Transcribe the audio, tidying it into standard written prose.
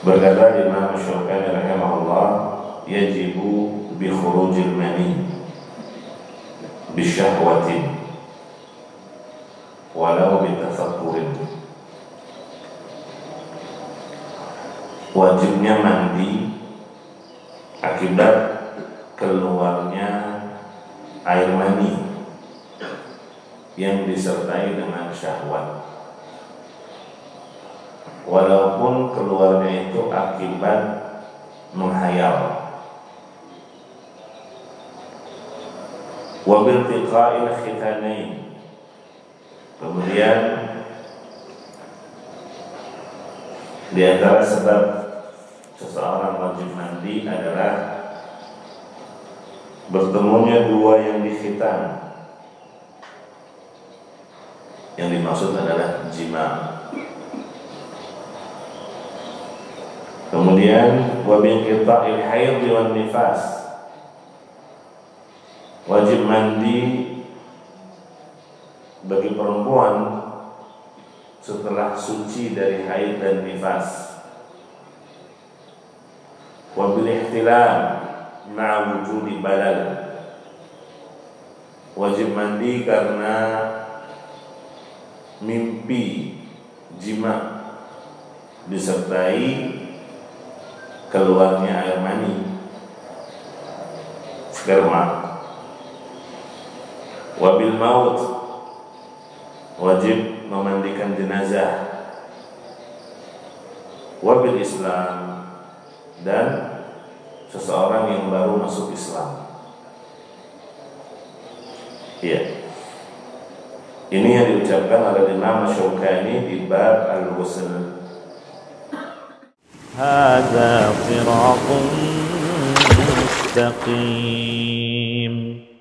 Berkata Imam Syukani rahimahullah, yajibu bi khurujil mani bi syahwatin walau bi tafakkurin. Wajibnya mandi akibat keluarnya air mani yang disertai dengan syahwat, walaupun keluarnya itu akibat menghayal. Wa biltiqa'il khitanain, kemudian di antara sebab seseorang wajib mandi adalah bertemunya dua yang dikhitan. Yang dimaksud adalah jima. Kemudian wa binqita'il haid wan nifas, wajib mandi bagi perempuan setelah suci dari haid dan nifas. Wa bil ihtilam ma'a wujudi balal, wajib mandi karena mimpi jima disertai keluarnya air mani, sperma. Wabil maut, wajib memandikan jenazah. Wabil Islam, dan seseorang yang baru masuk Islam. Iya. Ini yang diucapkan oleh Imam Syukani di bab al-ghusl. Hadza sirathun mustaqim.